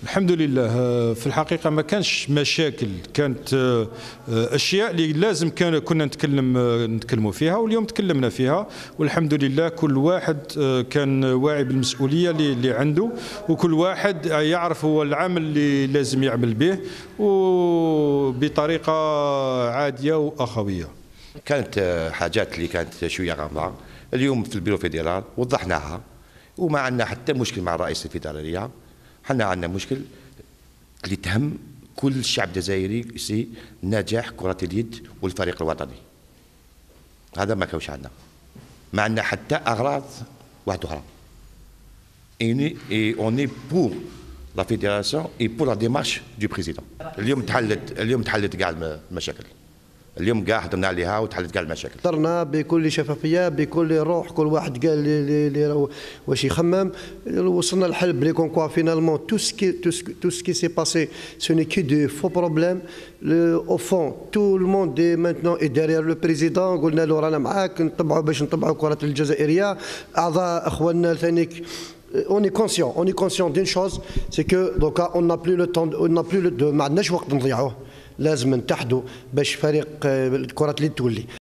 الحمد لله. في الحقيقة ما كانش مشاكل، كانت أشياء اللي لازم كنا نتكلموا فيها، واليوم تكلمنا فيها، والحمد لله كل واحد كان واعي بالمسؤولية اللي عنده، وكل واحد يعرف هو العمل اللي لازم يعمل به وبطريقة عادية وأخوية. كانت حاجات اللي كانت شوية غامضة اليوم في البيرو فيدرال وضحناها، وما عندنا حتى مشكل مع الرئيس الفيدرالية. حنا عندنا مشكل اللي تهم كل الشعب الجزائري سي نجاح كرة اليد والفريق الوطني. هذا ما كانش عندنا، ما عندنا حتى أغراض واحدة أخرى. Et on est pour la fédération et pour la démarche du président. اليوم تحلت كاع المشاكل. اليوم كاع حضرنا عليها وتحلت كاع المشاكل. حضرنا بكل شفافيه، بكل روح، كل واحد قال لي واش يخمم. وصلنا للحل بلي كونكوا فينالمون تو سكي سي باسي سو ني كي دو فو بروبليم. او فون تو الموند دي مانتنون اي ديريير لو بريزيدون. قلنا له رانا معاك نطبعوا باش نطبعوا الكره الجزائريه. اعضاء اخواننا الثانيك on est conscient d'une chose, c'est que donc on n'a plus le temps, ما عندناش وقت نضيعوه. لازم نتحدوا باش فريق كرة اليد تولي.